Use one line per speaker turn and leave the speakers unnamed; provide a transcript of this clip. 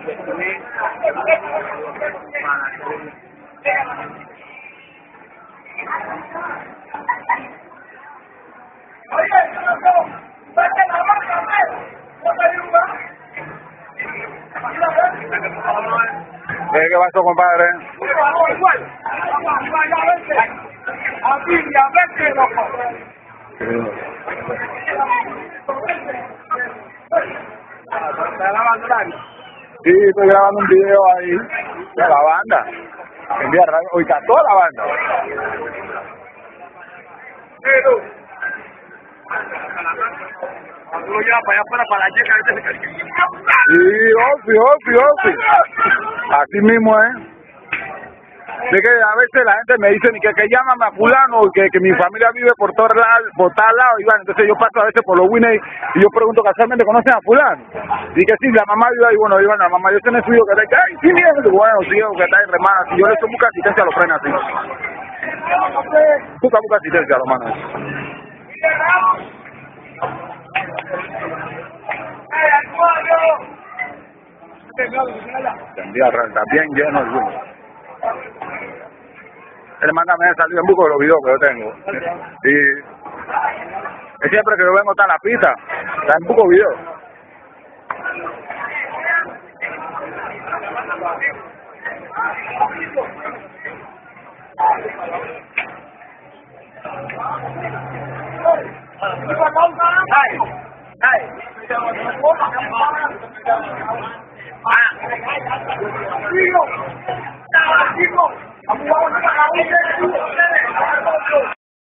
¿Qué pasó, compadre? Sí, estoy grabando un video ahí de la banda. Envía radio, oiga, toda la banda.
Lo lleva para allá para la checa.
Sí, ofi. Así mismo, de que a veces la gente me dice que llámame a fulano, que mi familia vive por tal lado, y bueno, entonces yo paso a veces por los Winnie y yo pregunto casualmente, ¿conocen a fulano? Y que sí, la mamá vive ahí, bueno, la mamá, yo tengo su hijo que está ahí, sí, mira, bueno, sí, que está en remana, si yo le busco asistencia a los frenos así. Busca asistencia a los manos. Está bien lleno el Winnie. Él mándame a salir en busco de los videos que yo tengo. Y siempre que yo vengo está en la pista, está en busco de videos.